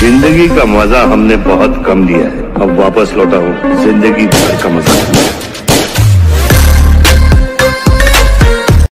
जिंदगी का मजा हमने बहुत कम लिया है, अब वापस लौटा हूँ जिंदगी भर का मजा।